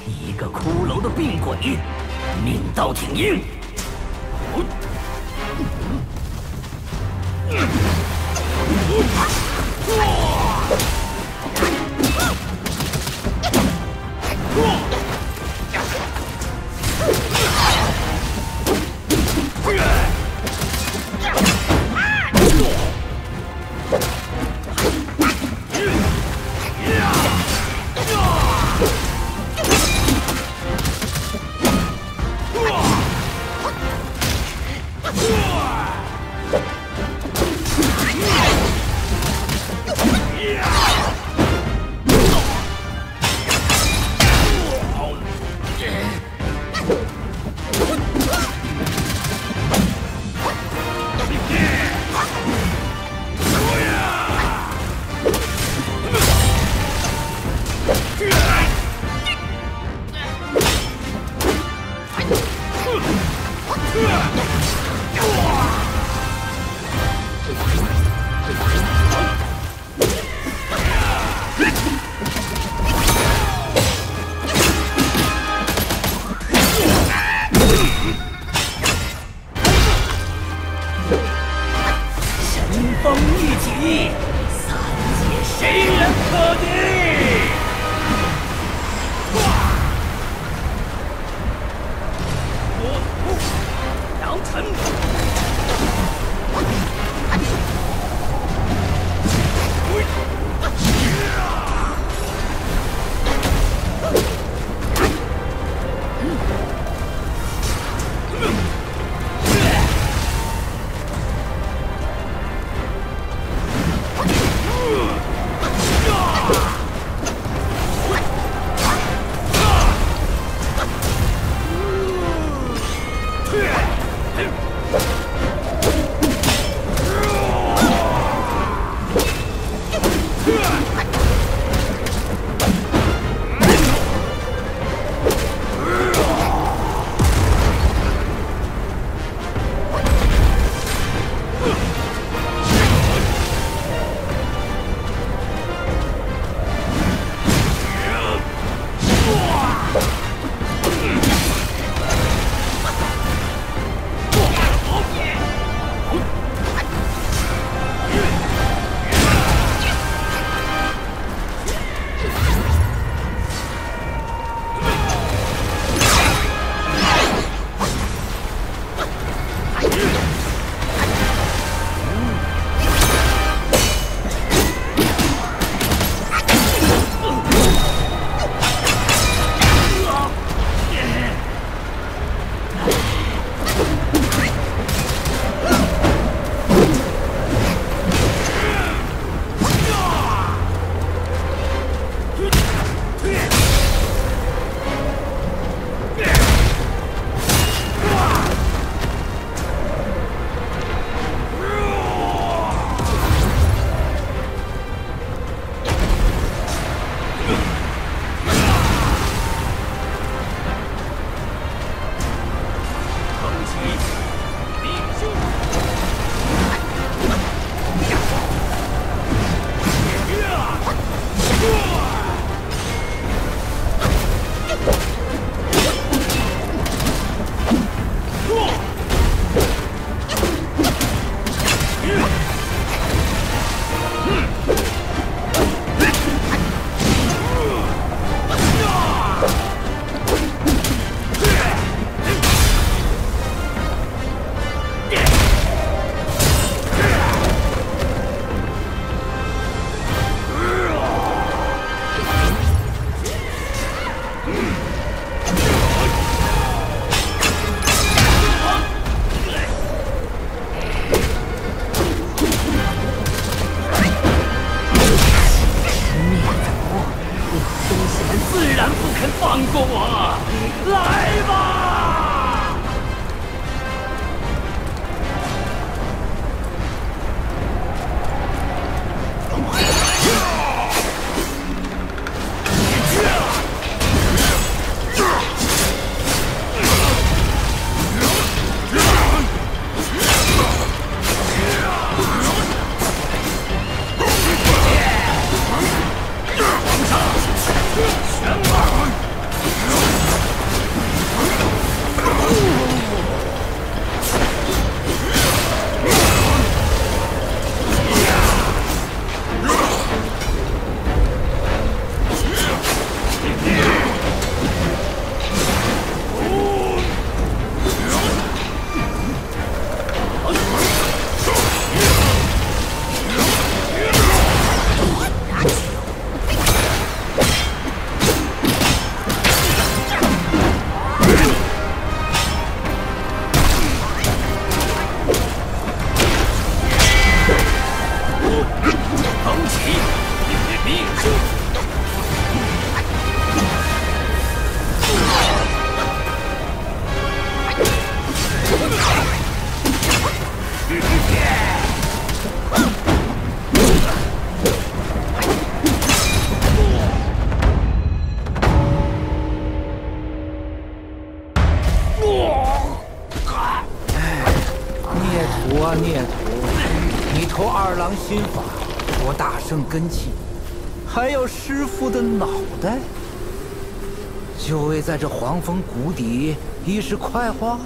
一个骷髅的病鬼，命刀挺硬。风一起，三界谁人可敌？我不杨晨。放过我！来吧！ 全warp！ 阳心法，我大圣根器，还要师父的脑袋，就为在这黄风谷底一时快活。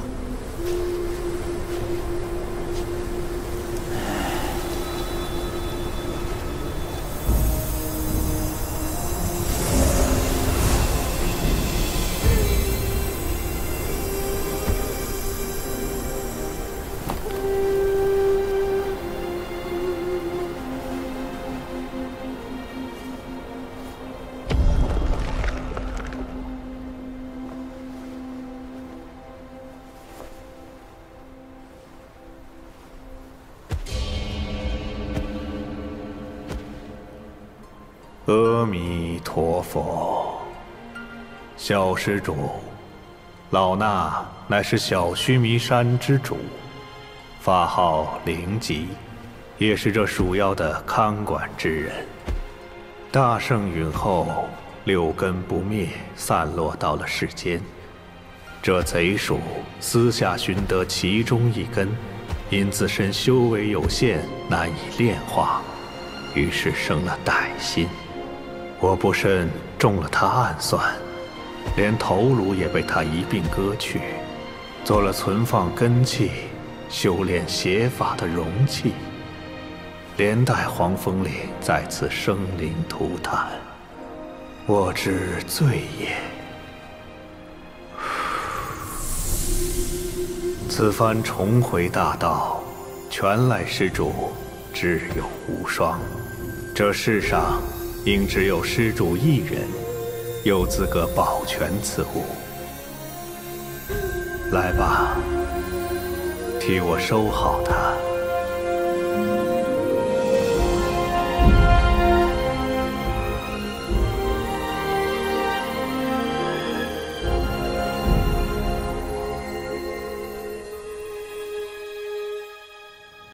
阿弥陀佛，小施主，老衲乃是小须弥山之主，法号灵吉，也是这鼠妖的看管之人。大圣陨后，六根不灭，散落到了世间。这贼鼠私下寻得其中一根，因自身修为有限，难以炼化，于是生了歹心。我不慎中了他暗算，连头颅也被他一并割去，做了存放根器、修炼邪法的容器，连带黄风岭再次生灵涂炭，我之罪也。此番重回大道，全赖施主智勇无双，这世上应只有施主一人有资格保全此物。来吧，替我收好它。